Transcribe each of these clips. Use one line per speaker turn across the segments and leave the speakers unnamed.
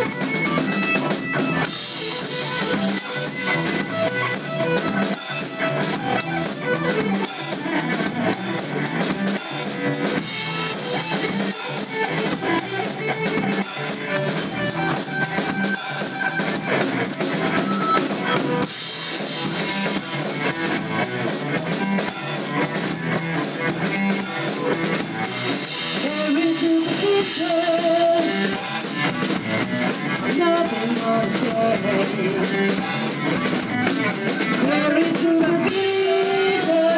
Nothing more to say. There is superstition,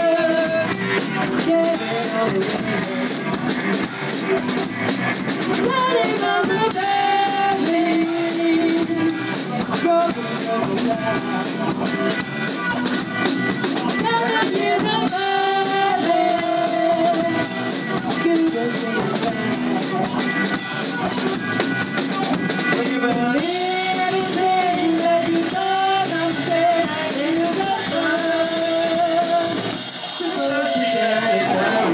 get it all away. Letting on the belly, broken over down. 7 years of loving, give us anything that you don't understand, and you got fun. Supposed to share it down.